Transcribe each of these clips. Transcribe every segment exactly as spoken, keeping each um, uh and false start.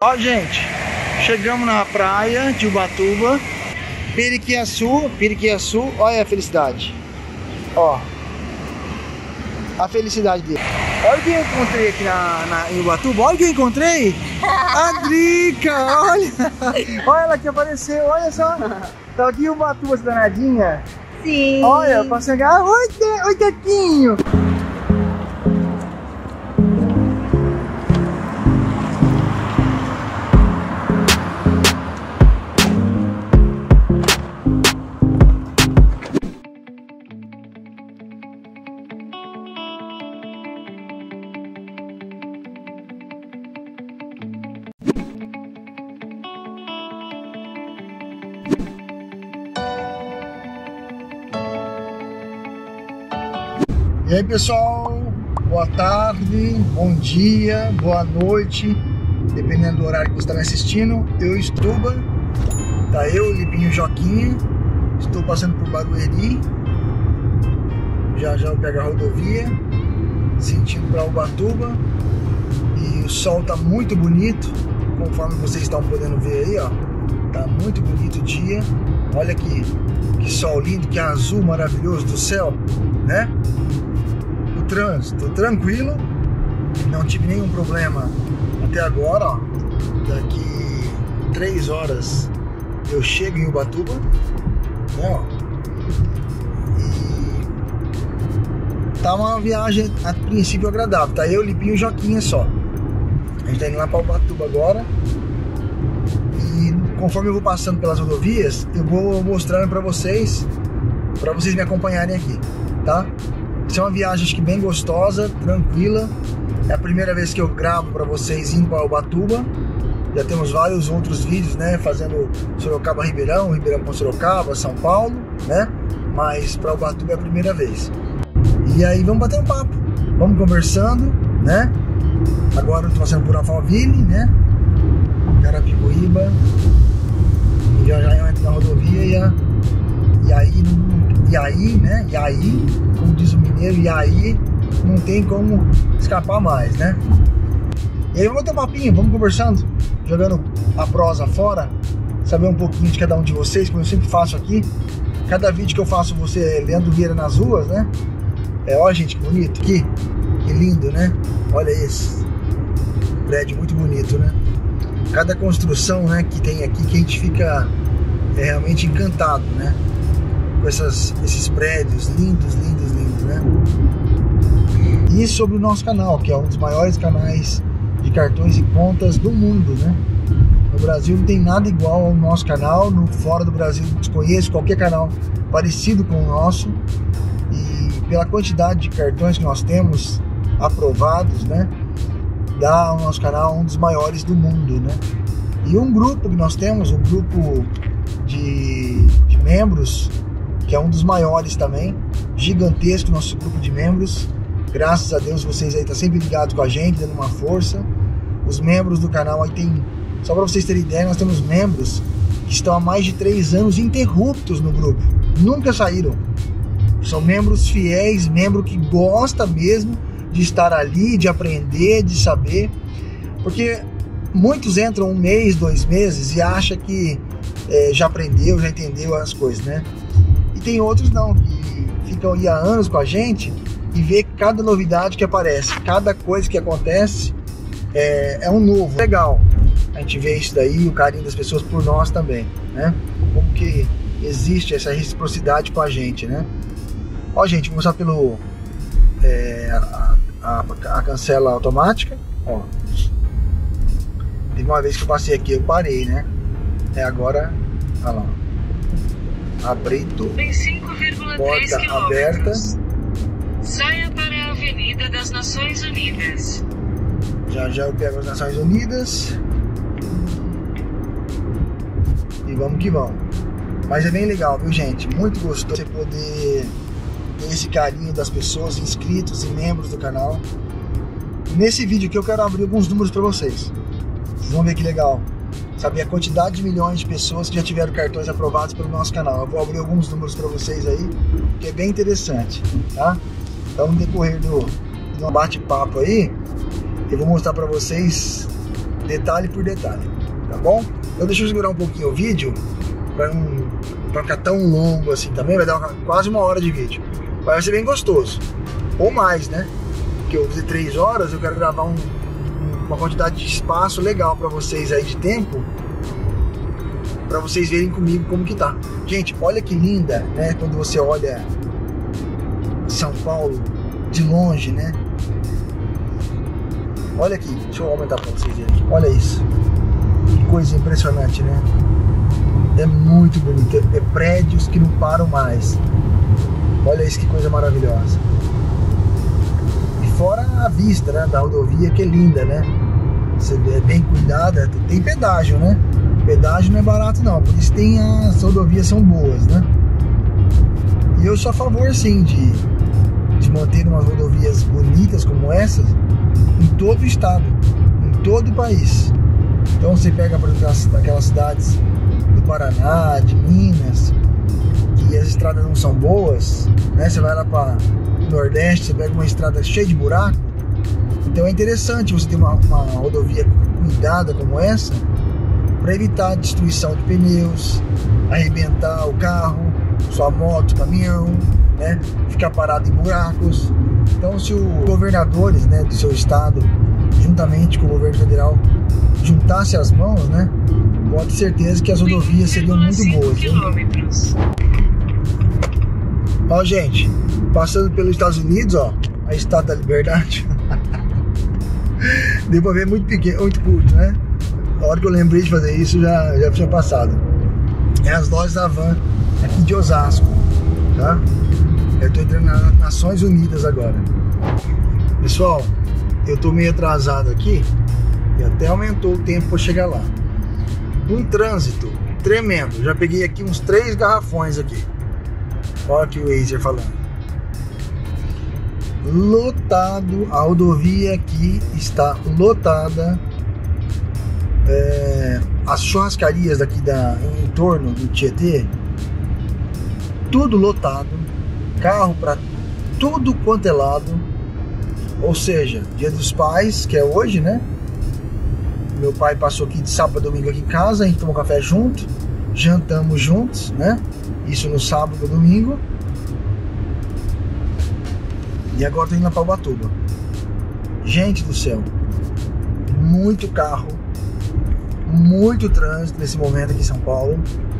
Ó, gente, chegamos na praia de Ubatuba, Periquiaçu, Periquiaçu, olha a felicidade. Ó, a felicidade dele. Olha o que eu encontrei aqui na, na, em Ubatuba, olha o que eu encontrei. A Drica, olha. Olha ela que apareceu, olha só. Tá aqui em Ubatuba, essa danadinha. Sim. Olha, pra chegar. Oi, te, oi, Tequinho. E aí, pessoal, boa tarde, bom dia, boa noite, dependendo do horário que você está me assistindo. Eu estou, tá eu, Lipinho Joquinha, estou passando por Barueri, já já eu pego a rodovia, sentindo para Ubatuba, e o sol tá muito bonito, conforme vocês estão podendo ver aí, ó, tá muito bonito o dia. Olha que, que sol lindo, que azul maravilhoso do céu, né? Trânsito tranquilo, não tive nenhum problema até agora, ó. Daqui três horas eu chego em Ubatuba, né, ó. E tá uma viagem a princípio agradável, tá eu, Lipinho e Joquinha só. A gente tá indo lá pra Ubatuba agora e conforme eu vou passando pelas rodovias eu vou mostrando pra vocês, pra vocês me acompanharem aqui, tá? Isso é uma viagem acho que bem gostosa, tranquila. É a primeira vez que eu gravo para vocês indo para Ubatuba. Já temos vários outros vídeos, né? Fazendo Sorocaba Ribeirão, Ribeirão com Sorocaba, São Paulo, né? Mas para Ubatuba é a primeira vez. E aí vamos bater um papo, vamos conversando, né? Agora eu tô passando por Alphaville, né? Carapicuíba. E já já eu entro na rodovia e, a, e aí E aí, né? E aí, como diz o mineiro, e aí não tem como escapar mais, né? E aí vamos ter um papinho, vamos conversando, jogando a prosa fora, saber um pouquinho de cada um de vocês, como eu sempre faço aqui. Cada vídeo que eu faço, você Leandro Vieira nas ruas, né? É, ó, gente, que bonito aqui, que lindo, né? Olha esse prédio muito bonito, né? Cada construção, né, que tem aqui que a gente fica é, realmente encantado, né? Essas, esses prédios lindos, lindos, lindos, né? E sobre o nosso canal, que é um dos maiores canais de cartões e contas do mundo, né? No Brasil não tem nada igual ao nosso canal, no fora do Brasil desconheço qualquer canal parecido com o nosso. E pela quantidade de cartões que nós temos aprovados, né? Dá ao nosso canal um dos maiores do mundo, né? E um grupo que nós temos, um grupo de, de membros, que é um dos maiores também, gigantesco nosso grupo de membros. Graças a Deus vocês aí estão sempre ligados com a gente, dando uma força. Os membros do canal aí tem, só para vocês terem ideia, nós temos membros que estão há mais de três anos interruptos no grupo, nunca saíram. São membros fiéis, membro que gosta mesmo de estar ali, de aprender, de saber, porque muitos entram um mês, dois meses e acham que é, já aprendeu, já entendeu as coisas, né? E tem outros não, que ficam aí há anos com a gente e vê cada novidade que aparece, cada coisa que acontece é, é um novo. Legal a gente vê isso daí, o carinho das pessoas por nós também, né? Como que existe essa reciprocidade com a gente, né? Ó, gente, vou mostrar pelo é, a, a, a cancela automática, ó. Teve uma vez que eu passei aqui, eu parei, né? É agora, olha lá. Abrindo, porta aberta. Saia para a Avenida das Nações Unidas. Já já eu pego as Nações Unidas. E vamos que vamos. Mas é bem legal, viu, gente? Muito gostoso você poder ter esse carinho das pessoas, inscritos e membros do canal. Nesse vídeo aqui eu quero abrir alguns números para vocês. Vocês vão ver que legal. Saber a quantidade de milhões de pessoas que já tiveram cartões aprovados pelo nosso canal. Eu vou abrir alguns números para vocês aí, que é bem interessante, tá? Então, no decorrer do, do bate-papo aí, eu vou mostrar para vocês detalhe por detalhe, tá bom? Então deixa eu segurar um pouquinho o vídeo para não pra ficar tão longo assim também, vai dar uma, quase uma hora de vídeo. Vai ser bem gostoso, ou mais, né? Porque eu fiz três horas, eu quero gravar um, uma quantidade de espaço legal para vocês aí de tempo, para vocês verem comigo como que tá. Gente, olha que linda, né? Quando você olha São Paulo de longe, né? Olha aqui, deixa eu aumentar para vocês verem. Olha isso, que coisa impressionante, né? É muito bonito, é prédios que não param mais. Olha isso, que coisa maravilhosa. E fora a vista, né, da rodovia, que é linda, né? Você vê, é bem cuidada, tem pedágio, né? Pedágio não é barato não, por isso tem as rodovias são boas, né? E eu sou a favor sim de, de manter umas rodovias bonitas como essas em todo o estado, em todo o país. Então você pega, por exemplo, aquelas cidades do Paraná, de Minas, que as estradas não são boas, né? Você vai lá para o Nordeste, você pega uma estrada cheia de buraco. Então é interessante você ter uma, uma rodovia cuidada como essa, para evitar a destruição de pneus, arrebentar o carro, sua moto, caminhão, né? Ficar parado em buracos. Então, se os governadores, né, do seu estado, juntamente com o governo federal, juntasse as mãos, né, pode ter certeza que as rodovias seriam muito boas. Ó, gente, passando pelos Estados Unidos, ó, a Estátua da Liberdade. Deu pra ver muito pequeno, muito curto, né? A hora que eu lembrei de fazer isso, já, já tinha passado. É as lojas da Van aqui de Osasco, tá? Eu tô entrando nas Nações Unidas agora. Pessoal, eu tô meio atrasado aqui e até aumentou o tempo para chegar lá. Um trânsito tremendo. Já peguei aqui uns três garrafões aqui. Olha aqui o Wazer falando. Lotado, a rodovia aqui está lotada. É, as churrascarias daqui da, em torno do Tietê, tudo lotado, carro para tudo quanto é lado. Ou seja, Dia dos Pais, que é hoje, né? Meu pai passou aqui de sábado a domingo aqui em casa, a gente tomou café junto, jantamos juntos, né? Isso no sábado e domingo. E agora tô indo lá para Ubatuba. Gente do céu, muito carro, muito trânsito nesse momento aqui em São Paulo.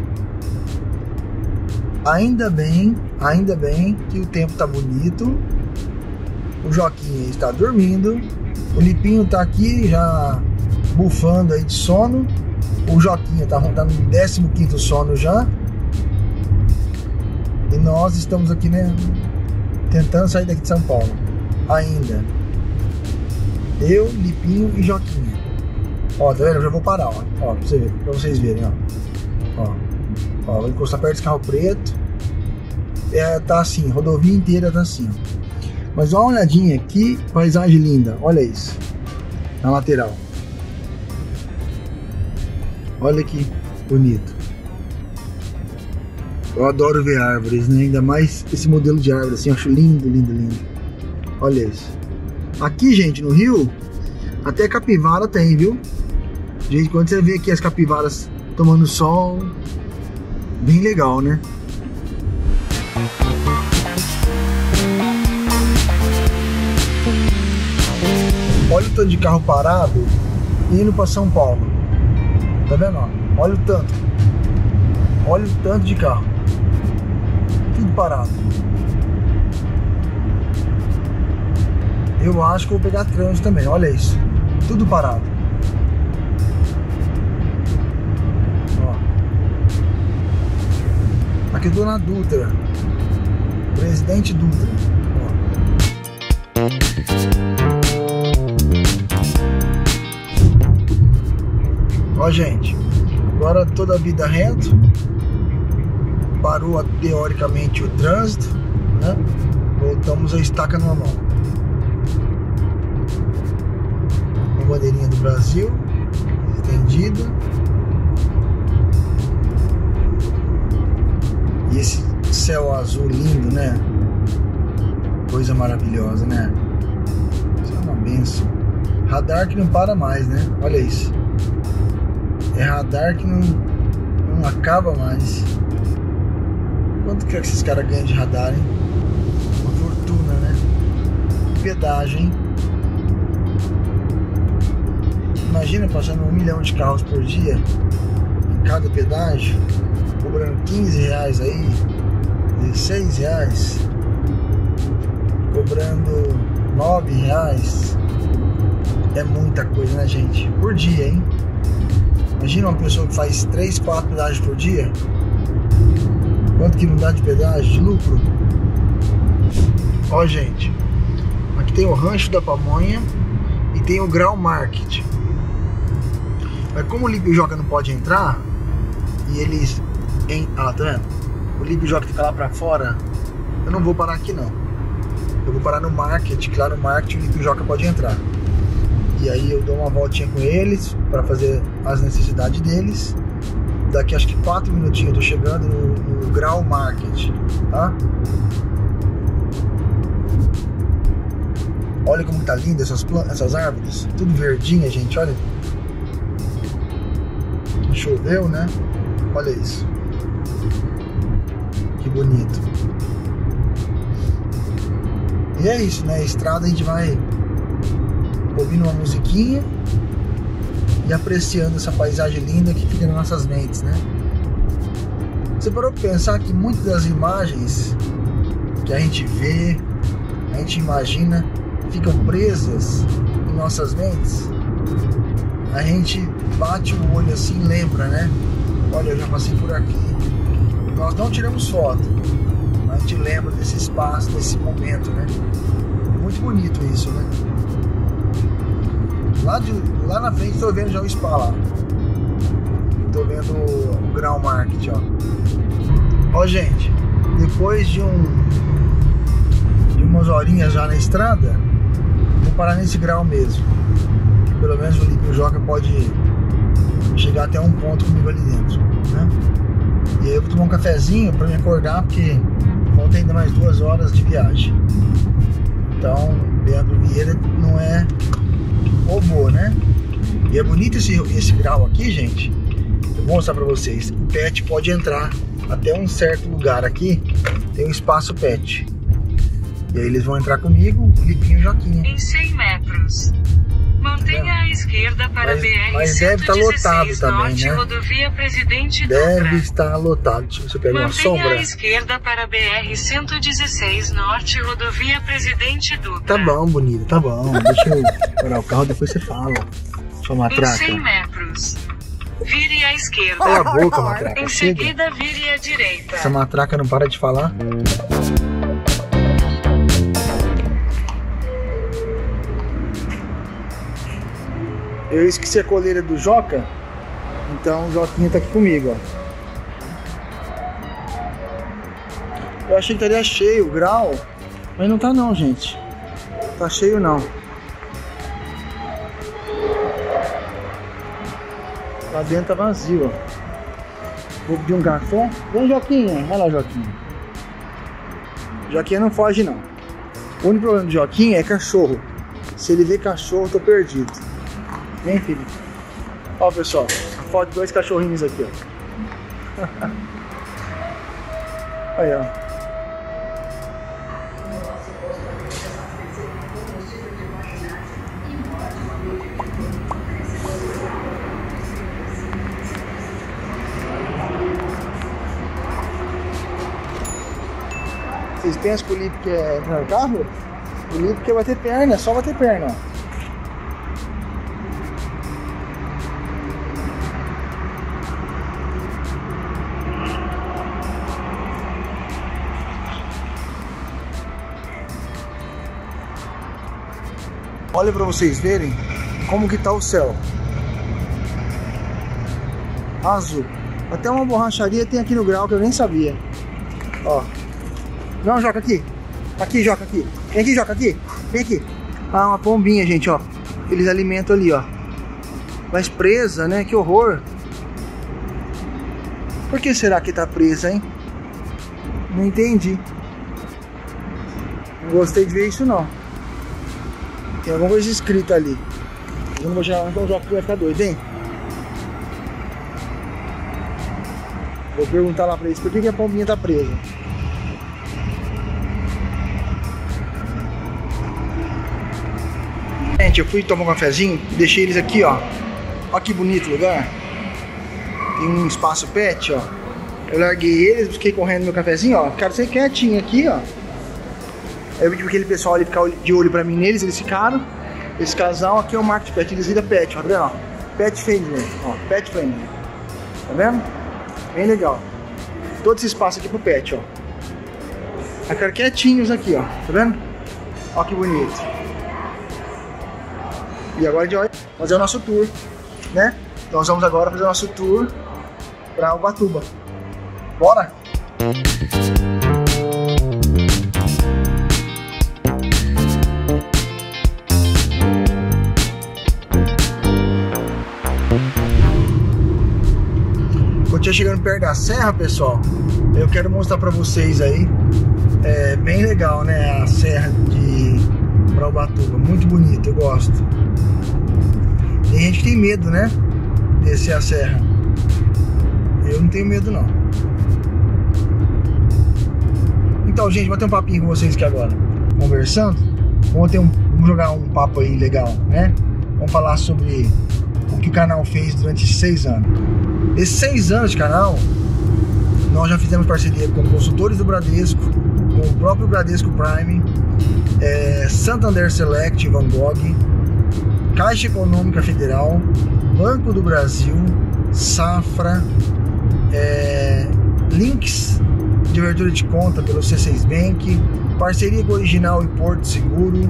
Ainda bem, ainda bem que o tempo tá bonito. O Joquinha está dormindo. O Lipinho tá aqui já bufando aí de sono. O Joquinha tá, tá no décimo quinto sono já. E nós estamos aqui, né, tentando sair daqui de São Paulo. Ainda. Eu, Lipinho e Joquinha. Ó, tá vendo? Eu já vou parar, ó. Ó, pra, você ver, pra vocês verem, ó. Ó. Ó, vou encostar perto desse carro preto. É, tá assim, a rodovia inteira tá assim, ó. Mas dá uma olhadinha, que paisagem linda. Olha isso. Na lateral. Olha que bonito. Eu adoro ver árvores, né? Ainda mais esse modelo de árvore assim, eu acho lindo, lindo, lindo. Olha isso. Aqui, gente, no Rio, até capivara tem, viu? Gente, quando você vê aqui as capivaras tomando sol, bem legal, né? Olha o tanto de carro parado indo para São Paulo. Tá vendo? Olha o tanto. Olha o tanto de carro. Tudo parado. Eu acho que vou pegar trânsito também. Olha isso. Tudo parado. Ó. Aqui eu tô na Dutra. Presidente Dutra. Ó. Ó, gente, agora toda a vida reto, parou teoricamente o trânsito, né? Voltamos a estaca normal. Uma bandeirinha do Brasil estendida. E esse céu azul lindo, né? Coisa maravilhosa, né? Isso é uma benção. Radar que não para mais, né? Olha isso. É radar que não, não acaba mais. Quanto que, é que esses caras ganham de radar, hein? Uma fortuna, né? Pedágio, hein? Imagina passando um milhão de carros por dia em cada pedágio, cobrando quinze reais aí, dezesseis reais, cobrando nove reais. É muita coisa, né, gente? Por dia, hein? Imagina uma pessoa que faz três, quatro pedágios por dia. Quanto que não dá de pedágio, de lucro? Ó, gente, aqui tem o Rancho da Pamonha e tem o Grau Market. Mas como o Lipe Joca não pode entrar, e eles... Em, ah, tá vendo? O Lipe Joca fica lá pra fora, eu não vou parar aqui não. Eu vou parar no Market, que lá no Market o Lipe Joca pode entrar. E aí eu dou uma voltinha com eles para fazer as necessidades deles. Daqui acho que quatro minutinhos eu tô chegando no, no Grau Market, tá? Olha como tá linda essas plantas, essas árvores, tudo verdinha, gente, olha. Choveu, né? Olha isso. Que bonito. E é isso, né? A estrada a gente vai ouvindo uma musiquinha e apreciando essa paisagem linda que fica nas nossas mentes, né? Você parou pra pensar que muitas das imagens que a gente vê, a gente imagina, ficam presas em nossas mentes? A gente bate o olho assim e lembra, né? Olha, eu já passei por aqui. Nós não tiramos foto, mas a gente lembra desse espaço, desse momento, né? Muito bonito isso, né? Lá, de, lá na frente estou vendo já o spa lá. Estou vendo o, o Grau Market, ó. Ó, gente, depois de um de umas horinhas já na estrada, vou parar nesse grau mesmo. Que pelo menos o Lipe Joca pode chegar até um ponto comigo ali dentro, né? E aí eu vou tomar um cafezinho para me acordar, porque falta ainda mais duas horas de viagem. Então, Leandro Vieira não é robô, né? E é bonito esse, esse grau aqui, gente. Eu vou mostrar pra vocês. O pet pode entrar até um certo lugar aqui. Tem um espaço pet. E aí eles vão entrar comigo, o Lipinho e o Joquinha. Em cem metros. Mantenha à esquerda para mas, B R mas deve estar lotado também, Norte, né? Rodovia Presidente Deve Dutra. estar lotado. Deixa eu ver se eu pego uma sombra. Mantenha à esquerda para B R cento e dezesseis Norte, Rodovia Presidente Dutra. Tá bom, bonito, tá bom. Deixa eu parar o carro, depois você fala. Sua matraca. Em cem metros. Vire à esquerda. Cala a boca, matraca. Em Chega. seguida, vire à direita. Essa matraca não para de falar. Eu esqueci a coleira do Joca, então o Joquinha tá aqui comigo, ó. Eu achei que estaria cheio o grau, mas não tá não, gente. Tá cheio não. Lá dentro tá vazio, ó. Vou pedir um café. Vem, Joquinha. Olha lá, Joquinha. Joquinha não foge, não. O único problema do Joquinha é cachorro. Se ele vê cachorro, eu tô perdido. Vem, filho. Ó, pessoal. A foto de dois cachorrinhos aqui, ó. Aí, ó. Vocês pensam que o Lipe quer entrar no carro? O Lipe quer bater perna, só bater perna, ó. Olha pra vocês verem como que tá o céu. Azul. Até uma borracharia tem aqui no grau que eu nem sabia. Ó. Não, Joca, aqui. Aqui, Joca, aqui. Vem aqui, Joca, aqui. Vem aqui. Ah, uma pombinha, gente, ó. Eles alimentam ali, ó. Mas presa, né? Que horror. Por que será que tá presa, hein? Não entendi. Não gostei de ver isso, não. Tem alguma coisa escrita ali. Eu não vou tirar, então o Joaquim vai ficar doido, hein? Vou perguntar lá pra eles por que, que a pombinha tá presa. Gente, eu fui tomar um cafezinho, deixei eles aqui, ó. Ó que bonito lugar. Tem um espaço pet, ó. Eu larguei eles, fiquei correndo no meu cafezinho, ó. Ficaram sem quietinho aqui, ó. Aí eu pedi pra aquele pessoal ali ficar de olho pra mim neles, eles ficaram. Esse casal aqui é o Market Pet, eles viram pet, ó, tá vendo? Ó, pet friendly, ó, pet friendly. Tá vendo? Bem legal. Todo esse espaço aqui pro pet, ó. Ficaram quietinhos aqui, ó. Tá vendo? Ó que bonito. E agora a gente vai fazer o nosso tour, né? Então nós vamos agora fazer o nosso tour pra Ubatuba. Bora? Quando estiver chegando perto da serra, pessoal, eu quero mostrar pra vocês aí. É bem legal, né? A serra de Ubatuba, muito bonita, eu gosto. Tem gente que tem medo, né? Descer a serra. Eu não tenho medo, não. Então, gente, vou ter um papinho com vocês aqui agora. Conversando. Vamos, ter um, vamos jogar um papo aí legal, né? Vamos falar sobre o que o canal fez durante esses seis anos. Esses seis anos de canal, nós já fizemos parceria com consultores do Bradesco, com o próprio Bradesco Prime, é, Santander Select, Van Gogh, Caixa Econômica Federal, Banco do Brasil, Safra, é, links de abertura de conta pelo C seis Bank, parceria com Original e Porto Seguro,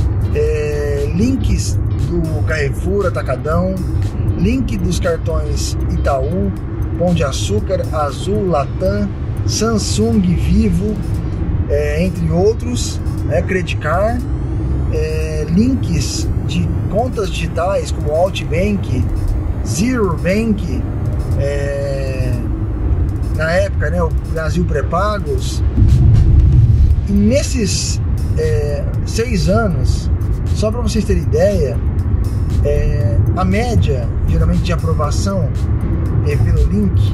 é, links do Carrefour, Atacadão, link dos cartões Itaú, Pão de Açúcar, Azul, Latam, Samsung, Vivo, é, entre outros, né, Credicar, é, links de contas digitais como Altbank, Zero Bank, é, na época, né, o Brasil Pré-Pagos. E nesses é, seis anos, só para vocês terem ideia, é, a média geralmente de aprovação é, pelo link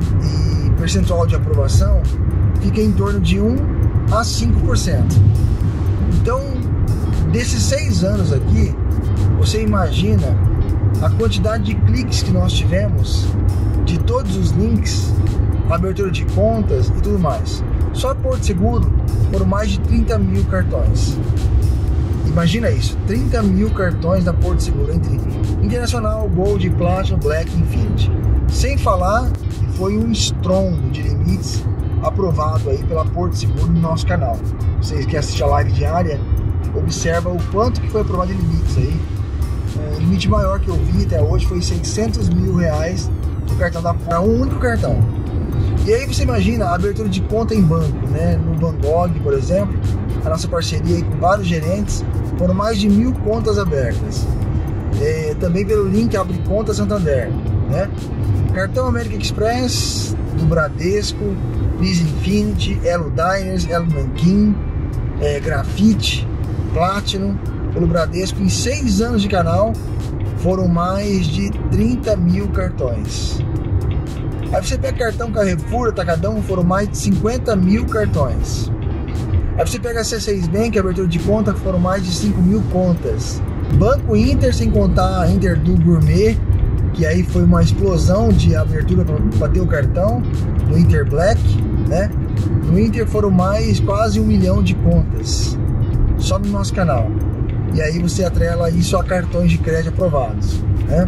e percentual de aprovação fica em torno de um a cinco por cento. Então, desses seis anos aqui, você imagina a quantidade de cliques que nós tivemos de todos os links, abertura de contas e tudo mais. Só Porto Seguro foram mais de trinta mil cartões. Imagina isso, trinta mil cartões da Porto Seguro, entre Internacional, Gold, Platinum, Black e Infinity. Sem falar que foi um estrondo de limites aprovado aí pela Porto Seguro no nosso canal. Vocês que assistem a live diária, observa o quanto que foi aprovado de limites aí. O limite maior que eu vi até hoje foi seiscentos mil reais do cartão da Porto, um único cartão. E aí você imagina a abertura de conta em banco, né? No Van Gogh, por exemplo, a nossa parceria aí com vários gerentes, foram mais de mil contas abertas. É, também pelo link Abre Conta Santander, né? Cartão American Express, do Bradesco, Visa Infinity, Elo Diners, Elo Nanquim, é, Grafite, Platinum, pelo Bradesco. Em seis anos de canal, foram mais de trinta mil cartões. Aí você pega cartão Carrefour, Atacadão, foram mais de cinquenta mil cartões. Aí você pega a C seis Bank, abertura de conta, foram mais de cinco mil contas. Banco Inter, sem contar a Inter do Gourmet, que aí foi uma explosão de abertura para bater o cartão, no Inter Black, né? No Inter foram mais quase um milhão de contas, só no nosso canal. E aí você atrela isso a cartões de crédito aprovados, né?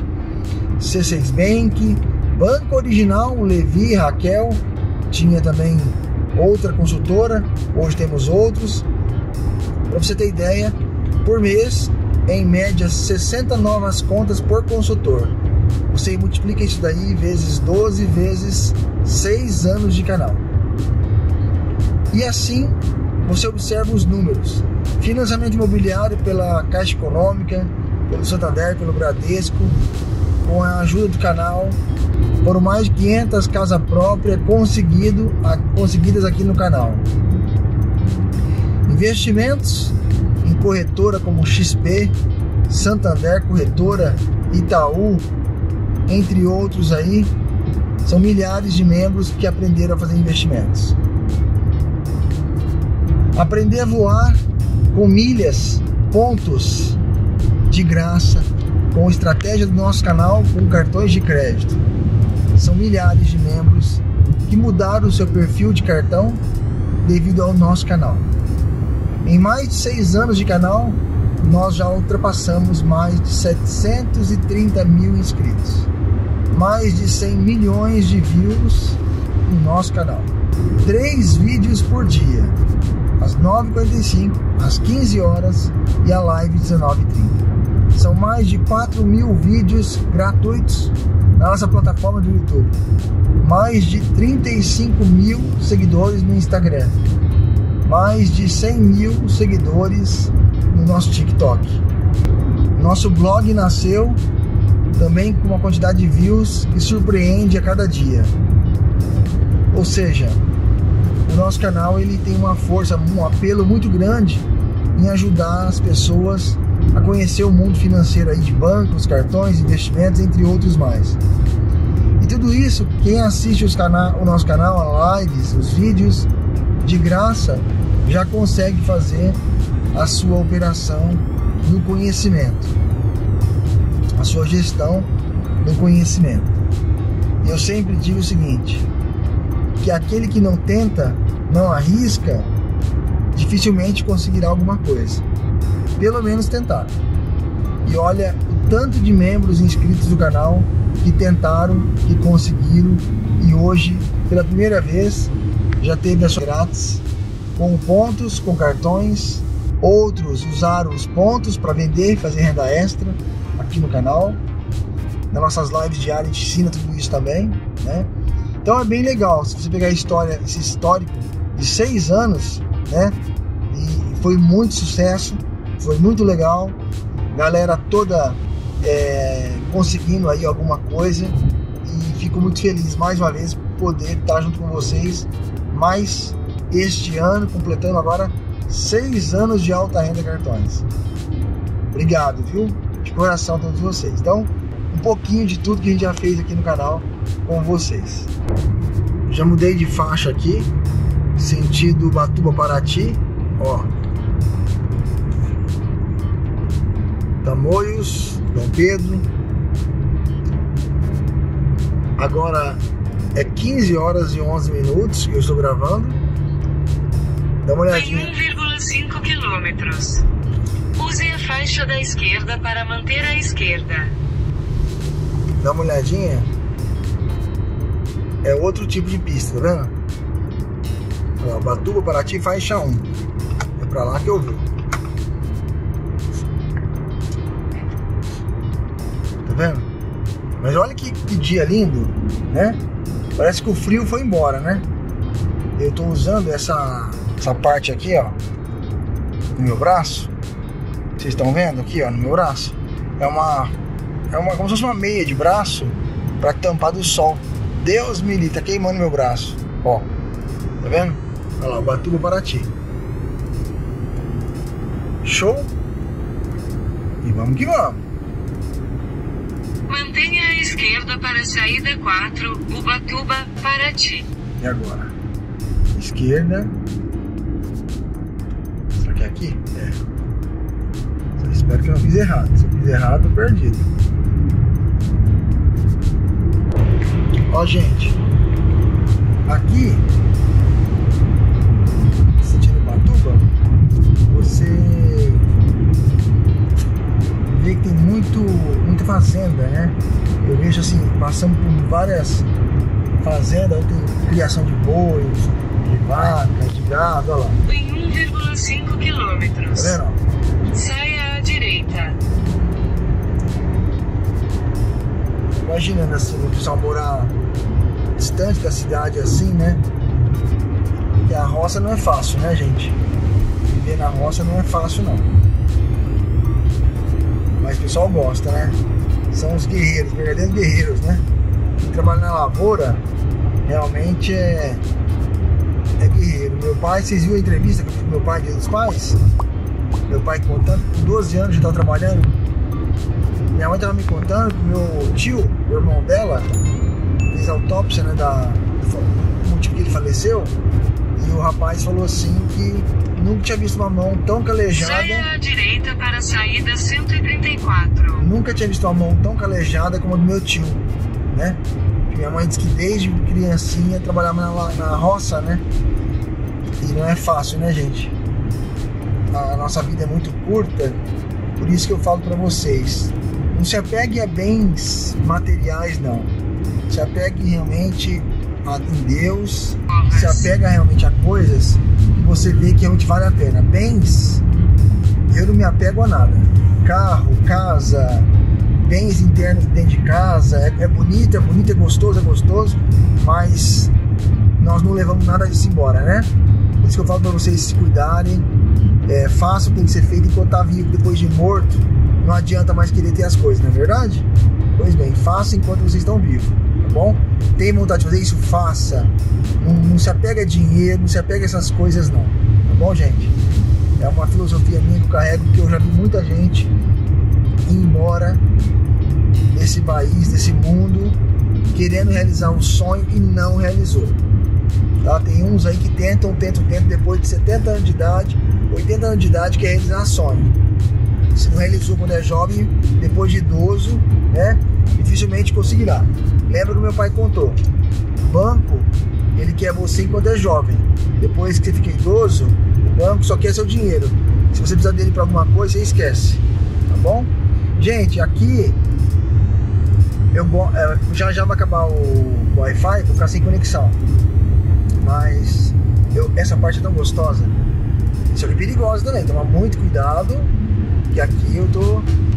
C seis Bank, Banco Original, Levi, Raquel, tinha também outra consultora, hoje temos outros. Para você ter ideia, por mês, em média, sessenta novas contas por consultor. Você multiplica isso daí vezes doze, vezes seis anos de canal. E assim, você observa os números. Financiamento imobiliário pela Caixa Econômica, pelo Santander, pelo Bradesco, com a ajuda do canal, foram mais de quinhentas casas próprias conseguido, conseguidas aqui no canal. Investimentos em corretora como X P, Santander, Corretora, Itaú, entre outros aí. São milhares de membros que aprenderam a fazer investimentos. Aprender a voar com milhas, pontos de graça, com estratégia do nosso canal, com cartões de crédito. São milhares de membros que mudaram o seu perfil de cartão devido ao nosso canal. Em mais de seis anos de canal, nós já ultrapassamos mais de setecentos e trinta mil inscritos. Mais de cem milhões de views no nosso canal. Três vídeos por dia. Às nove e quarenta e cinco, às quinze horas e a live dezenove e trinta. São mais de quatro mil vídeos gratuitos na nossa plataforma do YouTube. Mais de trinta e cinco mil seguidores no Instagram. Mais de cem mil seguidores no nosso TikTok. Nosso blog nasceu também com uma quantidade de views que surpreende a cada dia. Ou seja, o nosso canal ele tem uma força, um apelo muito grande em ajudar as pessoas a conhecer o mundo financeiro aí de bancos, cartões, investimentos, entre outros mais. E tudo isso, quem assiste os cana o nosso canal, as lives, os vídeos, de graça, já consegue fazer a sua operação no conhecimento, a sua gestão no conhecimento. E eu sempre digo o seguinte, que aquele que não tenta, não arrisca, dificilmente conseguirá alguma coisa. Pelo menos tentar. E olha o tanto de membros inscritos do canal que tentaram, que conseguiram, e hoje, pela primeira vez, já teve as grátis, com pontos, com cartões. Outros usaram os pontos para vender e fazer renda extra aqui no canal. Nas nossas lives diárias a gente ensina tudo isso também, né? Então é bem legal, se você pegar a história, esse histórico de seis anos, né? E foi muito sucesso, foi muito legal, galera toda é, conseguindo aí alguma coisa, e fico muito feliz mais uma vez por poder estar junto com vocês mais este ano, completando agora seis anos de Alta Renda Cartões. Obrigado, viu? De coração a todos vocês. Então, um pouquinho de tudo que a gente já fez aqui no canal com vocês. Já mudei de faixa aqui, sentido Ubatuba Paraty, ó. Tamoios, Dom Pedro. Agora é quinze horas e onze minutos que eu estou gravando. Dá uma olhadinha. um vírgula cinco quilômetros. Use a faixa da esquerda para manter a esquerda. Dá uma olhadinha. É outro tipo de pista, tá vendo? Ó, Ubatuba, Paraty, faixa um. É pra lá que eu vou. Tá vendo? Mas olha que, que dia lindo, né? Parece que o frio foi embora, né? Eu tô usando essa, essa parte aqui, ó, no meu braço. Vocês estão vendo aqui, ó, no meu braço? É uma, é uma, como se fosse uma meia de braço pra tampar do sol. Deus me livre, tá queimando meu braço. Ó, tá vendo? Olha lá, Ubatuba, Paraty. Show? E vamos que vamos. Mantenha a esquerda para a saída quatro, Ubatuba, Paraty. E agora? Esquerda. Será que é aqui? É. Só espero que eu não fiz errado. Se eu fiz errado, eu tô perdido. Ó, gente. Aqui, sentindo Ubatuba, você vê que tem muito, muita fazenda, né? Eu vejo assim, passando por várias fazendas, tem criação de bois, de vaca, de gado, olha lá. Em um vírgula cinco quilômetros. Tá vendo? Saia à direita. Imaginando assim, o pessoal morar distante da cidade assim, né? Porque a roça não é fácil, né, gente? Viver na roça não é fácil, não. Mas o pessoal gosta, né? São os guerreiros, verdadeiros guerreiros, né? Quem trabalha na lavoura realmente é, é guerreiro. Meu pai, vocês viram a entrevista que eu fiz com meu pai, Dia dos Pais? Meu pai contando, com doze anos já estava trabalhando Minha mãe tava me contando que o meu tio, o irmão dela, fez a autópsia, né, da, do motivo que ele faleceu. E o rapaz falou assim que nunca tinha visto uma mão tão calejada. Saia à direita para a saída cento e trinta e quatro. Nunca tinha visto uma mão tão calejada como a do meu tio, né? Minha mãe disse que desde criancinha trabalhava na, na roça, né? E não é fácil, né, gente? A nossa vida é muito curta, por isso que eu falo pra vocês. Não se apegue a bens materiais, não. Se apegue realmente a, em Deus. Se apega realmente a coisas que você vê que realmente vale a pena. Bens, eu não me apego a nada. Carro, casa, bens internos dentro de casa, é, é bonito, é bonito, é gostoso, é gostoso, mas nós não levamos nada disso embora, né? Por isso que eu falo para vocês se cuidarem, é, façam o que tem que ser feito enquanto tá vivo. Depois de morto, não adianta mais querer ter as coisas, não é verdade? Pois bem, façam enquanto vocês estão vivos, tá bom? Tem vontade de fazer isso? Faça. Não, não se apega a dinheiro, não se apega a essas coisas não, tá bom, gente? É uma filosofia minha que eu carrego, porque eu já vi muita gente ir embora desse país, desse mundo, querendo realizar um sonho e não realizou. Tá? Tem uns aí que tentam, tentam, tentam, depois de setenta anos de idade, oitenta anos de idade, quer realizar sonho. Se não realizou quando é jovem, depois de idoso, né, dificilmente conseguirá. Lembra que meu pai contou? O banco, ele quer você enquanto é jovem. Depois que você fica idoso, o banco só quer seu dinheiro. Se você precisar dele para alguma coisa, você esquece. Tá bom? Gente, aqui eu já já vai acabar o Wi-Fi, vou ficar sem conexão. Mas eu, essa parte é tão gostosa. Isso aqui é perigoso também, toma muito cuidado. Que aqui eu tô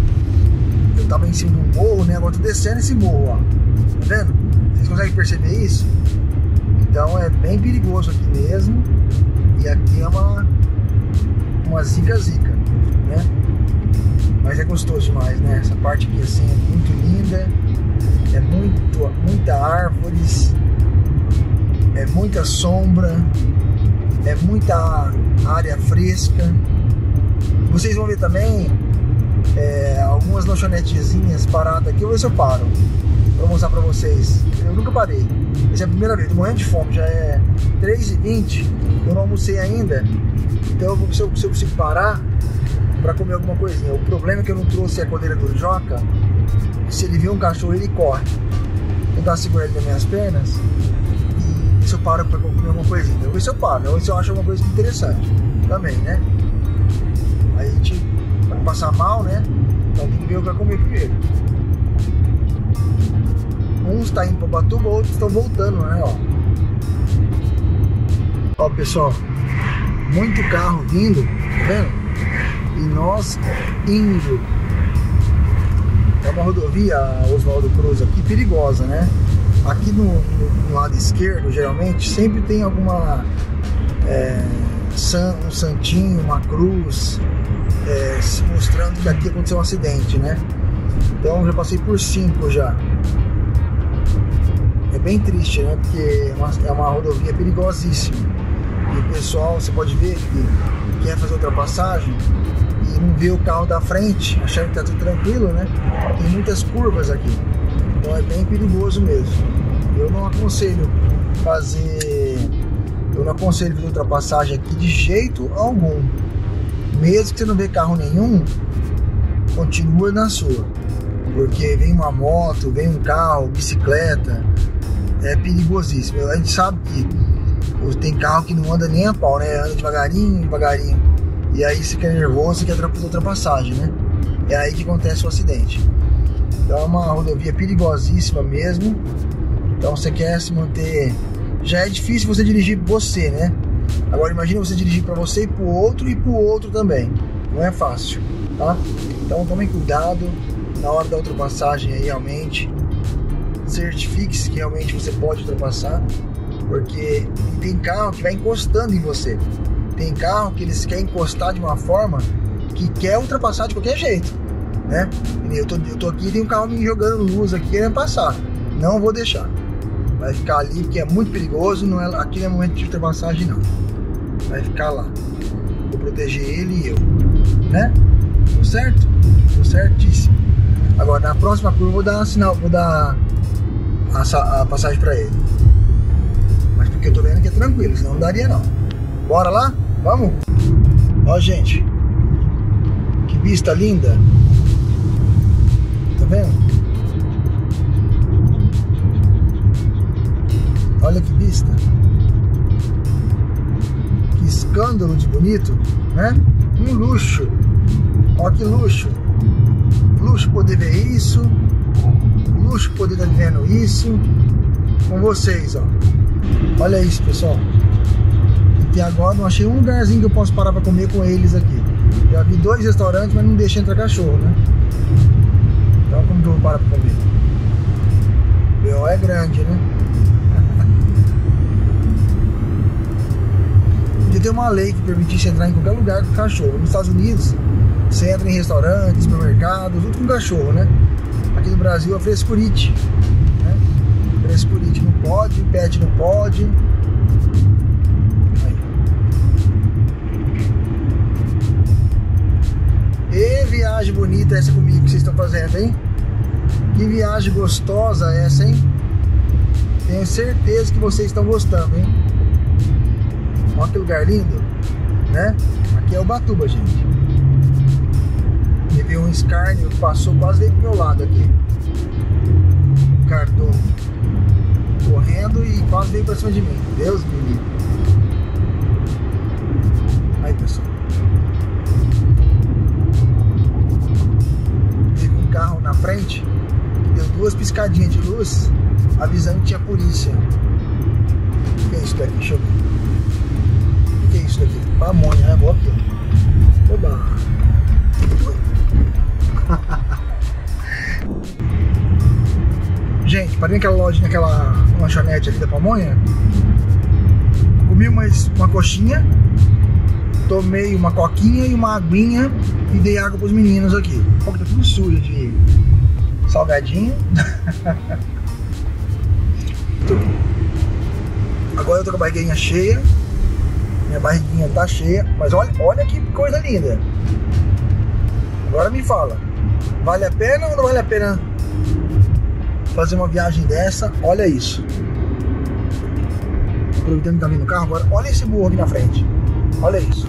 Eu tava em cima de um morro, né? Agora tô descendo esse morro, ó. Tá vendo? Vocês conseguem perceber isso? Então é bem perigoso aqui mesmo. E aqui é uma Uma zica-zica, né? Mas é gostoso demais, né? Essa parte aqui assim é muito linda. É muito, muita árvores. É muita sombra. É muita área fresca. Vocês vão ver também é, algumas lanchonetezinhas paradas aqui. Eu vou ver se eu paro pra mostrar pra vocês. Eu nunca parei. Essa é a primeira vez. Tô morrendo de fome. Já é três e vinte. Eu não almocei ainda. Então eu vou ver se eu, se eu consigo parar pra comer alguma coisinha. O problema é que eu não trouxe a coleira do Joca. Se ele vê um cachorro, ele corre. Eu vou dar segurar ele nas minhas pernas. E se eu paro pra comer alguma coisinha. Eu vou ver se eu paro. Eu vou ver se eu acho alguma coisa interessante. Também, né? Aí a gente vai passar mal, né? Então tem que ver o que vai comer primeiro. Uns tá indo pra Ubatuba, outros estão voltando, né? Ó. Ó, pessoal, muito carro vindo, tá vendo? E nós indo. É uma rodovia, Oswaldo Cruz, aqui perigosa, né? Aqui no, no, no lado esquerdo, geralmente, sempre tem alguma é, san, um santinho, uma cruz, é, se mostrando que aqui aconteceu um acidente, né? Então já passei por cinco já. É bem triste, né? Porque é uma, é uma rodovia perigosíssima. E o pessoal, você pode ver que quer fazer ultrapassagem e não vê o carro da frente, achando que tá tudo tranquilo, né? Tem muitas curvas aqui. Então é bem perigoso mesmo. Eu não aconselho fazer... Eu não aconselho fazer ultrapassagem aqui de jeito algum. Mesmo que você não vê carro nenhum, continua na sua. Porque vem uma moto, vem um carro, bicicleta, é perigosíssimo. A gente sabe que tem carro que não anda nem a pau, né? Anda devagarinho, devagarinho. E aí você fica nervoso e quer fazer ultrapassagem, né? É aí que acontece o acidente. Então é uma rodovia perigosíssima mesmo. Então você quer se manter... Já é difícil você dirigir você, né? Agora imagina você dirigir para você e para o outro e para o outro também. Não é fácil, tá? Então tomem cuidado na hora da ultrapassagem aí, realmente. Certifique-se que realmente você pode ultrapassar. Porque tem carro que vai encostando em você. Tem carro que eles querem encostar de uma forma que quer ultrapassar de qualquer jeito, né? Eu tô, eu tô aqui e tem um carro me jogando luz aqui querendo passar. Não vou deixar. Vai ficar ali porque é muito perigoso. Não é, aqui não é momento de ultrapassagem não. Vai ficar lá. Vou proteger ele e eu, né? Tô certo? Tô certíssimo. Agora na próxima curva eu vou dar sinal, vou dar a, a passagem pra ele. Mas porque eu tô vendo que é tranquilo, senão não daria não. Bora lá? Vamos? Ó, gente, que vista linda. Tá vendo? Olha que vista. Que escândalo de bonito, né? Um luxo. Ó que luxo. Luxo poder ver isso. Luxo poder estar vendo isso com vocês, ó. Olha isso, pessoal. E agora não achei um lugarzinho que eu posso parar para comer com eles aqui. Já vi dois restaurantes, mas não deixa entrar cachorro, né? Então como que eu vou parar para comer? O B O é grande, né? Podia ter uma lei que permitisse entrar em qualquer lugar com cachorro. Nos Estados Unidos, você entra em restaurantes, supermercados, tudo com cachorro, né? Aqui no Brasil é frescurite, né? Frescurite não pode, pet não pode. Aí. E viagem bonita essa comigo que vocês estão fazendo, hein? Que viagem gostosa essa, hein? Tenho certeza que vocês estão gostando, hein? Olha que lugar lindo, né? Aqui é Ubatuba, gente. Teve um escárnio que passou quase veio pro meu lado aqui. Um cartão correndo e quase veio pra cima de mim. Deus me livre. Aí, pessoal. Teve um carro na frente que deu duas piscadinhas de luz avisando que tinha polícia. O que é isso daqui? Deixa eu ver. O que é isso daqui? Pamonha, né? Vou aqui. Oba! Gente, parei naquela loja, naquela lanchonete ali da Pamonha. Comi uma, uma coxinha, tomei uma coquinha e uma aguinha e dei água pros meninos aqui. Pô, tá tudo sujo de salgadinho. Agora eu tô com a barriguinha cheia. Minha barriguinha tá cheia. Mas olha, olha que coisa linda. Agora me fala, vale a pena ou não vale a pena fazer uma viagem dessa? Olha isso. Aproveitando que tá vindo no carro agora, olha esse morro aqui na frente. Olha isso.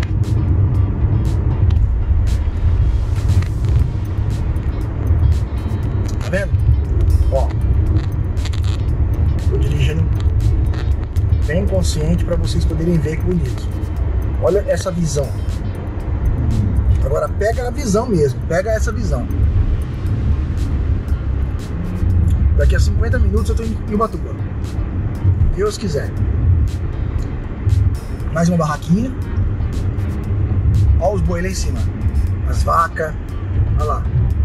Tá vendo? Ó. Tô dirigindo bem consciente para vocês poderem ver que bonito. Olha essa visão. Agora pega a visão mesmo, pega essa visão. Daqui a cinquenta minutos eu tô em Ubatuba. Deus quiser. Mais uma barraquinha. Olha os boi lá em cima. As vacas. Olha lá.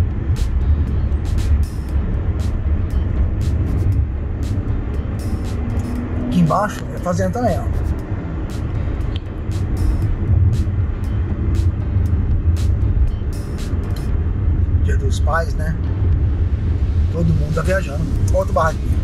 Aqui embaixo é fazenda também, ó. Dia dos pais, né? Todo mundo tá viajando. Outro barraquinho.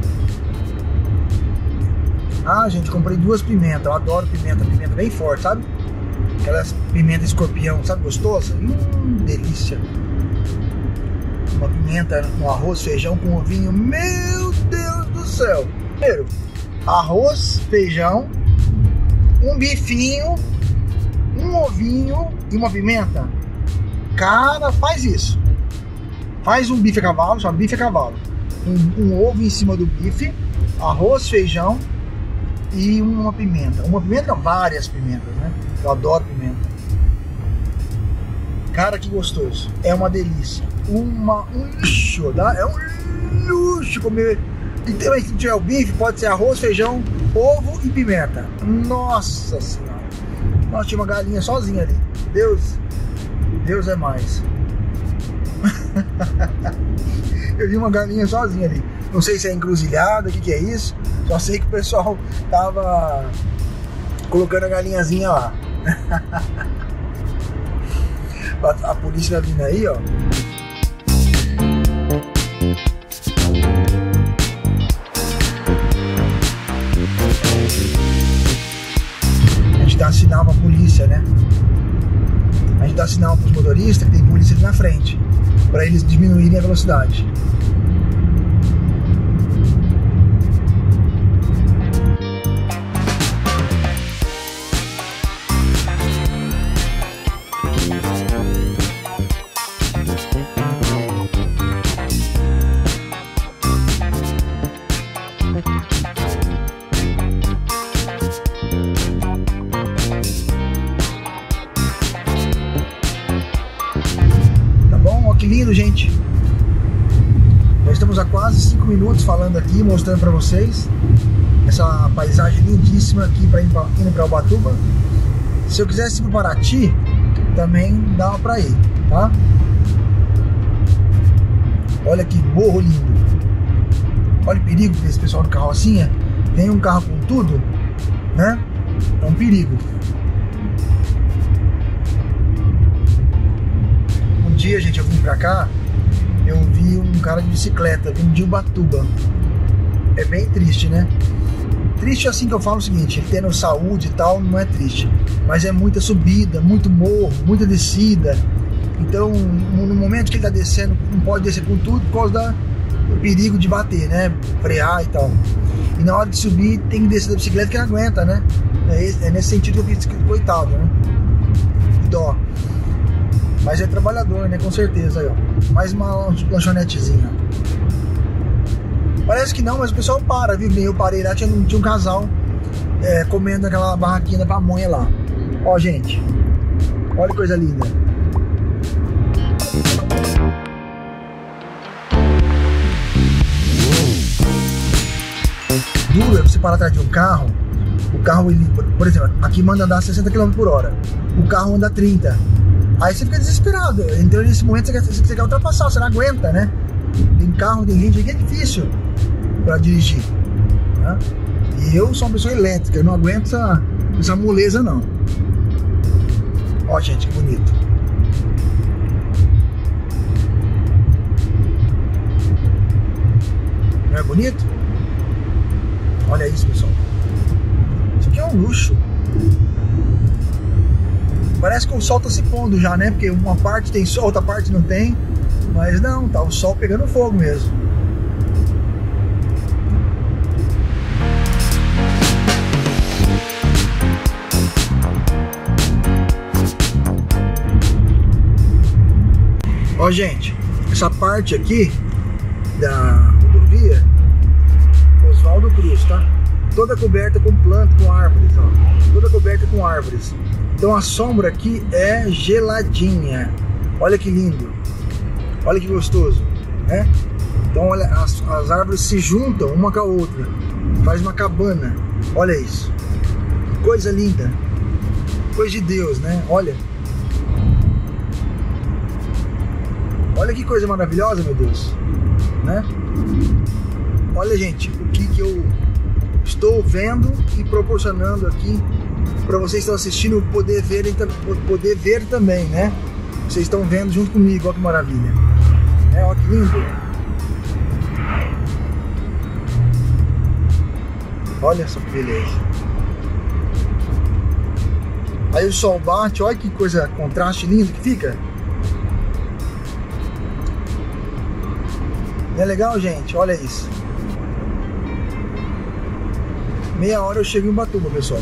Ah, gente, comprei duas pimentas. Eu adoro pimenta, pimenta bem forte, sabe? Aquelas pimenta escorpião, sabe? Gostosa? Hum, delícia. Uma pimenta no arroz, feijão com ovinho. Meu Deus do céu! Primeiro, arroz, feijão, um bifinho, um ovinho e uma pimenta. Cara, faz isso. Faz um bife a cavalo, chama bife a cavalo. Um, um ovo em cima do bife, arroz, feijão e uma pimenta. Uma pimenta, não, várias pimentas, né? Eu adoro pimenta. Cara, que gostoso. É uma delícia. Uma, um luxo, tá? É um luxo comer. E também, se tiver o bife, pode ser arroz, feijão, ovo e pimenta. Nossa Senhora. Nossa, tinha uma galinha sozinha ali. Deus, Deus é mais. Eu vi uma galinha sozinha ali. Não sei se é encruzilhada, o que, que é isso. Só sei que o pessoal tava colocando a galinhazinha lá. A polícia vai vindo aí, ó. A gente dá sinal pra polícia, né? A gente dá sinal pros motoristas que tem polícia ali na frente. para eles diminuírem a velocidade. Que lindo, gente. Já estamos há quase cinco minutos falando aqui, mostrando para vocês essa paisagem lindíssima aqui para indo para Ubatuba. Se eu quisesse ir para Paraty, também dá para ir, tá? Olha que morro lindo. Olha o perigo desse pessoal de carrocinha. Vem um carro com tudo, né? É um perigo. Um dia, gente, eu vim pra cá, eu vi um cara de bicicleta vindo de Ubatuba. É bem triste, né? Triste assim que eu falo o seguinte, ele tendo saúde e tal, não é triste. Mas é muita subida, muito morro, muita descida. Então, no momento que ele tá descendo, não pode descer com tudo por causa da, do perigo de bater, né? Frear e tal. E na hora de subir, tem que descer da bicicleta que não aguenta, né? É, é nesse sentido que eu fiz, coitado, né? Dó. Mas é trabalhador, né? Com certeza aí, ó. Mais uma lanchonetezinha. Parece que não, mas o pessoal para, viu? Eu parei lá, tinha, tinha um casal é, comendo aquela barraquinha da pamonha lá. Ó, gente. Olha que coisa linda. Duro é você parar atrás de um carro. O carro, ele, por exemplo, aqui manda andar sessenta quilômetros por hora. O carro anda trinta. Aí você fica desesperado. Então nesse momento você quer, você quer ultrapassar, você não aguenta, né? Tem carro, tem gente aqui, é difícil pra dirigir, né? E eu sou uma pessoa elétrica, eu não aguento essa, essa moleza não. Ó, gente, que bonito. Não é bonito? Olha isso, pessoal. Isso aqui é um luxo. Parece que o sol tá se pondo já, né? Porque uma parte tem sol, outra parte não tem. Mas não, tá o sol pegando fogo mesmo. Ó, gente, essa parte aqui da rodovia Oswaldo Cruz, tá? Toda coberta com planta, com árvores, ó. Toda coberta com árvores. Então a sombra aqui é geladinha. Olha que lindo. Olha que gostoso, né? Então olha, as, as árvores se juntam uma com a outra. Faz uma cabana. Olha isso. Que coisa linda. Coisa de Deus, né? Olha. Olha que coisa maravilhosa, meu Deus. Né? Olha, gente, o que, que eu estou vendo e proporcionando aqui para vocês que estão assistindo poder ver, poder ver também, né? Vocês estão vendo junto comigo, olha que maravilha. É, olha que lindo. Olha só que beleza. Aí o sol bate, olha que coisa, contraste lindo que fica. Não é legal, gente? Olha isso. Meia hora eu chego em Ubatuba, pessoal.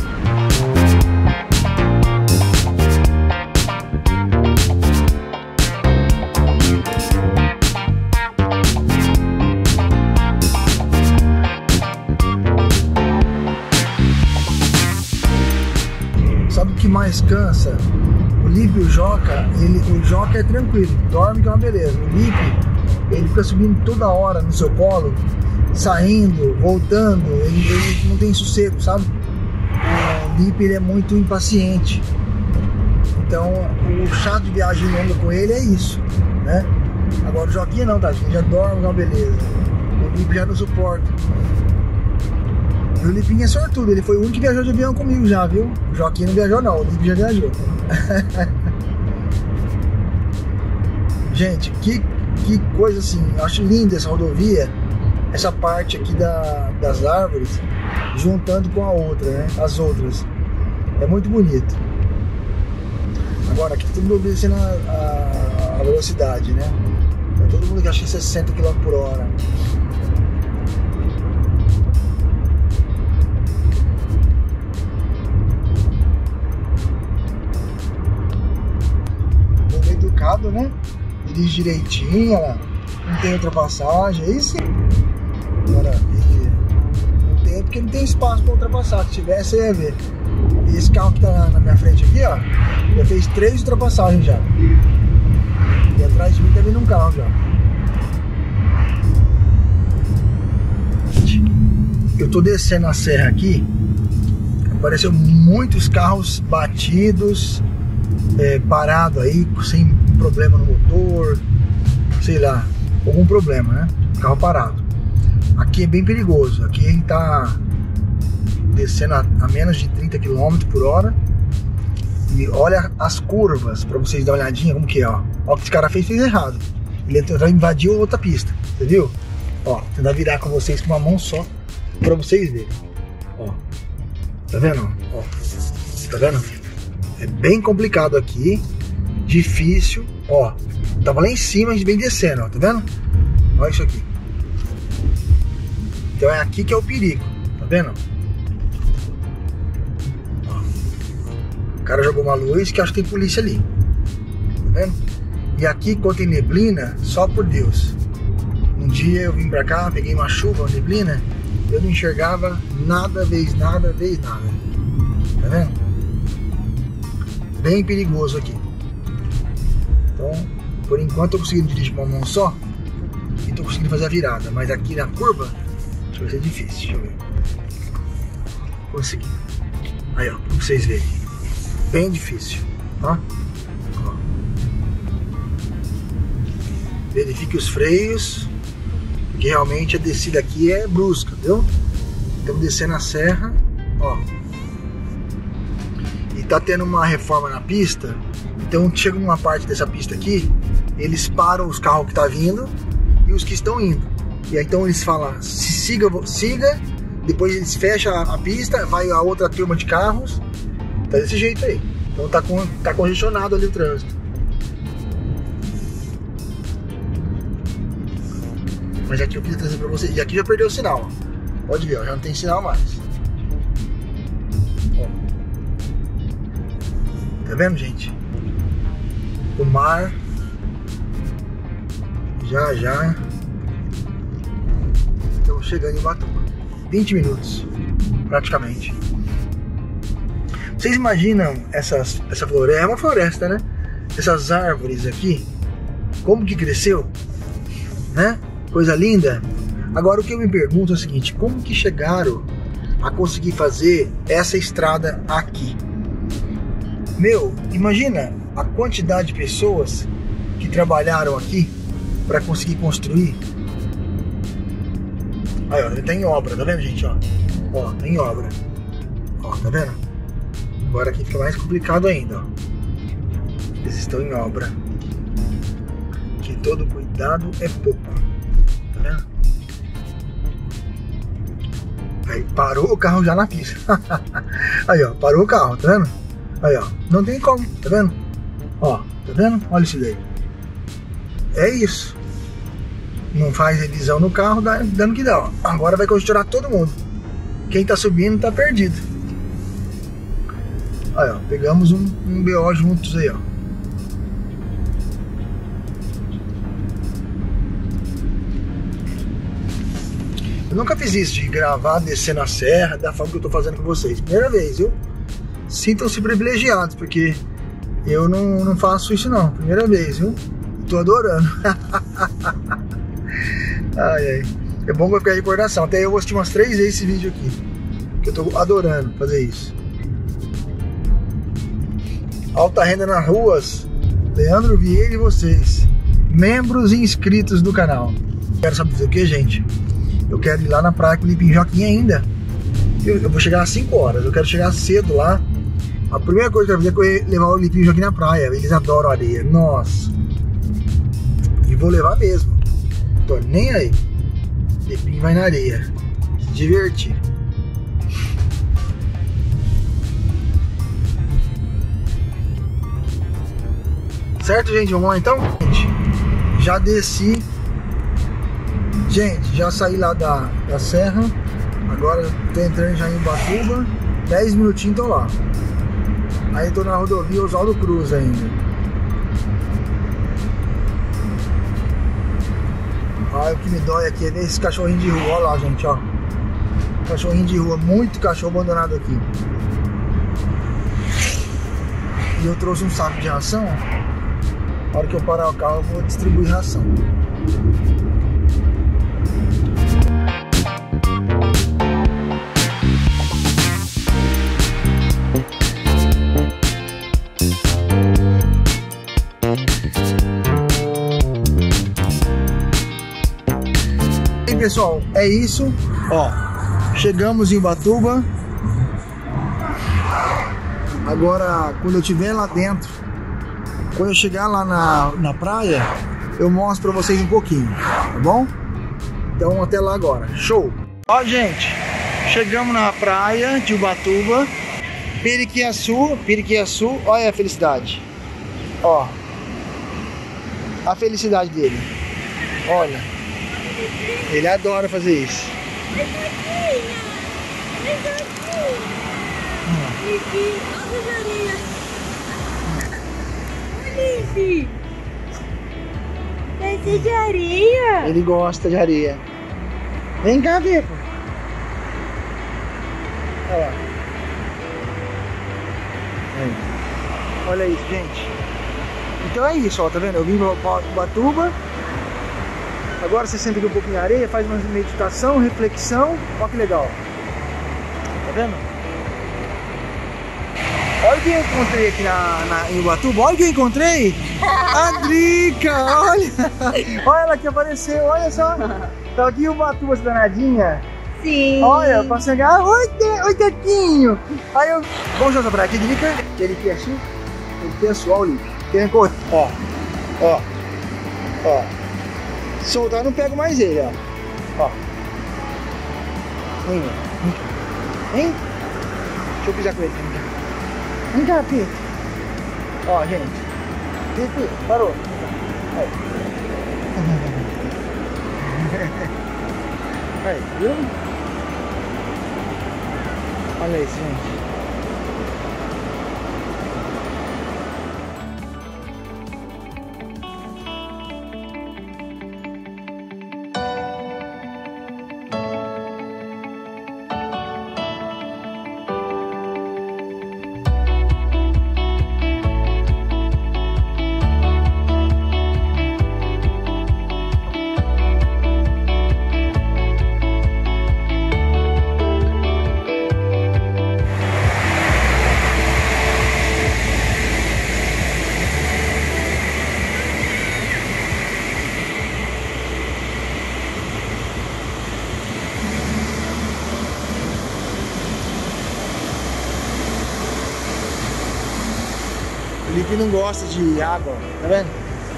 Sabe o que mais cansa? O Lipe e o Joca, ele, o Joca é tranquilo, dorme que é uma beleza. O Lipe, ele fica subindo toda hora no seu colo, saindo, voltando, ele, ele não tem sossego, sabe? O Lipe, ele é muito impaciente. Então, o chato de viagem longa com ele é isso, né? Agora o Joquinha não, tá? Já dorme, é uma beleza. O Lipe já não suporta. E o Lipinho é sortudo, ele foi o único que viajou de avião comigo já, viu? O Joquinha não viajou não, o Lipe já viajou. Gente, que, que coisa assim, eu acho linda essa rodovia, essa parte aqui da, das árvores, juntando com a outra, né? As outras. É muito bonito. Agora, aqui tá tudo obedecendo a, a, a velocidade, né? Então, todo mundo que acha sessenta quilômetros por hora. Bem educado, né? Dirige direitinho, olha lá. Não tem ultrapassagem, aí sim. Maravilha. Não tem porque não tem espaço para ultrapassar. Se tivesse, você ia ver. E esse carro que tá na minha frente aqui, ó, já fez três ultrapassagens já. E atrás de mim tá vindo um carro já. Eu tô descendo a serra aqui. Apareceu muitos carros batidos, é, parado aí, sem problema no motor, sei lá, algum problema, né? Carro parado. Aqui é bem perigoso. Aqui a gente tá descendo a, a menos de trinta quilômetros por hora. E olha as curvas, pra vocês darem uma olhadinha como que é, ó. Ó, o que esse cara fez, fez errado. Ele tentou invadir outra pista, você viu? Ó, tentar virar com vocês com uma mão só, pra vocês verem. Ó, tá vendo? Ó, tá vendo? É bem complicado aqui, difícil. Ó, tava lá em cima, a gente vem descendo, ó, tá vendo? Olha isso aqui. Então é aqui que é o perigo, tá vendo? Ó, o cara jogou uma luz que acho que tem polícia ali, tá vendo? E aqui quando tem neblina, só por Deus. Um dia eu vim pra cá, peguei uma chuva, uma neblina, eu não enxergava nada, vez nada, vez nada. Tá vendo? Bem perigoso aqui. Então, por enquanto eu tô conseguindo dirigir com uma mão só e tô conseguindo fazer a virada, mas aqui na curva acho que vai ser difícil. Deixa eu ver. Consegui. Aí, ó, pra vocês verem. Bem difícil, tá? Ó. Verifique os freios, porque realmente a descida aqui é brusca, viu? Estamos descendo a serra, ó. E tá tendo uma reforma na pista, então chega uma parte dessa pista aqui, eles param os carros que tá vindo e os que estão indo. E aí então eles falam, siga, siga, depois eles fecham a, a pista, vai a outra turma de carros, tá desse jeito aí. Então tá, com, tá congestionado ali o trânsito. Mas aqui eu queria trazer pra vocês, e aqui já perdeu o sinal, ó. Pode ver, ó, já não tem sinal mais. Ó. Tá vendo, gente? O mar já já estamos chegando em Ubatuba. vinte minutos praticamente. Vocês imaginam essas, essa floresta? É uma floresta, né? Essas árvores aqui, como que cresceu, né? Coisa linda. Agora o que eu me pergunto é o seguinte: como que chegaram a conseguir fazer essa estrada aqui? Meu, imagina a quantidade de pessoas que trabalharam aqui para conseguir construir. Aí, ó, ele tá em obra, tá vendo, gente? Ó, ó, tá em obra. Ó, tá vendo? Agora aqui fica mais complicado ainda, ó. Eles estão em obra. Que todo cuidado é pouco. Tá vendo? Aí parou o carro já na pista. Aí, ó, parou o carro, tá vendo? Aí, ó, não tem como, tá vendo? Ó, tá vendo? Olha isso daí. É isso. Não faz revisão no carro, dá, dando que dá, ó. Agora vai congestionar todo mundo. Quem tá subindo tá perdido. Aí, ó, pegamos um, um B O juntos aí, ó. Eu nunca fiz isso de gravar, descendo a serra, da forma que eu tô fazendo com vocês. Primeira vez, viu? Sintam-se privilegiados, porque eu não, não faço isso não. Primeira vez, viu? Tô adorando. Ai, ai. É bom que vai ficar a recordação. Até eu vou assistir umas três vezes esse vídeo aqui, que eu tô adorando fazer isso. Alta renda nas ruas, Leandro Vieira e vocês, membros e inscritos do canal. Quero saber o que, gente? Eu quero ir lá na praia com o Lipinho Joaquim ainda. Eu, eu vou chegar às cinco horas, eu quero chegar cedo lá. A primeira coisa que eu quero fazer é levar o Lipinho Joaquim na praia. Eles adoram areia, nossa. E vou levar mesmo. Tô nem aí. Lipinho vai na areia, se divertir. Certo, gente? Vamos lá então? Gente, já desci. Gente, já saí lá da, da serra. Agora tô entrando já em Ubatuba. dez minutinhos tô lá. Aí tô na rodovia Oswaldo Cruz ainda. Olha, o que me dói aqui é ver esse cachorrinho de rua. Olha lá, gente, ó. Cachorrinho de rua, muito cachorro abandonado aqui. E eu trouxe um saco de ração. Na hora que eu parar o carro, eu vou distribuir ração. E aí, pessoal, é isso. Ó, chegamos em Ubatuba. Agora, quando eu estiver lá dentro, quando eu chegar lá na, na praia, eu mostro pra vocês um pouquinho, tá bom? Então até lá agora. Show! Ó, gente, chegamos na praia de Ubatuba, Periquiaçu, Periquiaçu, olha a felicidade. Ó, a felicidade dele. Olha, ele adora fazer isso. Esse de areia. Ele gosta de areia. Vem cá, Vico. Olha lá. Aí. Olha isso, gente. Então é isso, ó, tá vendo? Eu vim pra Ubatuba. Agora você senta aqui um pouquinho na areia, faz uma meditação, reflexão. Olha que legal. Tá vendo? Olha quem eu encontrei aqui na, na, em Ubatuba. Olha quem eu encontrei. A Drica, olha. Olha ela que apareceu, olha só. Tá aqui em Ubatuba, essa danadinha. Sim. Olha, pra chegar. Oi, oi, Tequinho. Aí eu... Vamos jogar pra aqui, Drica. Ele quer assim. Ele pessoal ali. Querem correr. Ó, ó, ó. Soltar, eu não pego mais ele, ó. Ó. Vem, vem. Vem. Deixa eu pisar com ele. Vem cá, Pito. Ó, gente. Pito, parou. Aí. Aí, viu? Olha isso, gente. Ele que não gosta de água, tá vendo?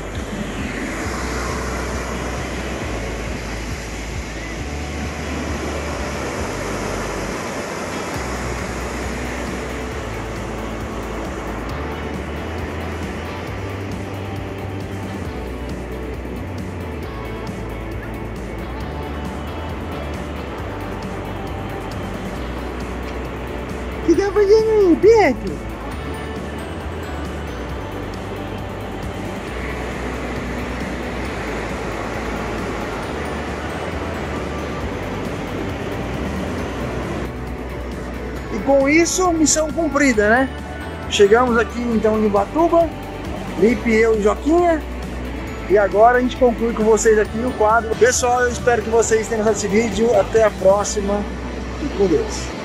O que tá fazendo aí, Beto? E com isso, missão cumprida, né? Chegamos aqui então em Ubatuba, Lipe, eu e Joquinha. E agora a gente conclui com vocês aqui no quadro. Pessoal, eu espero que vocês tenham gostado desse vídeo. Até a próxima. E com Deus.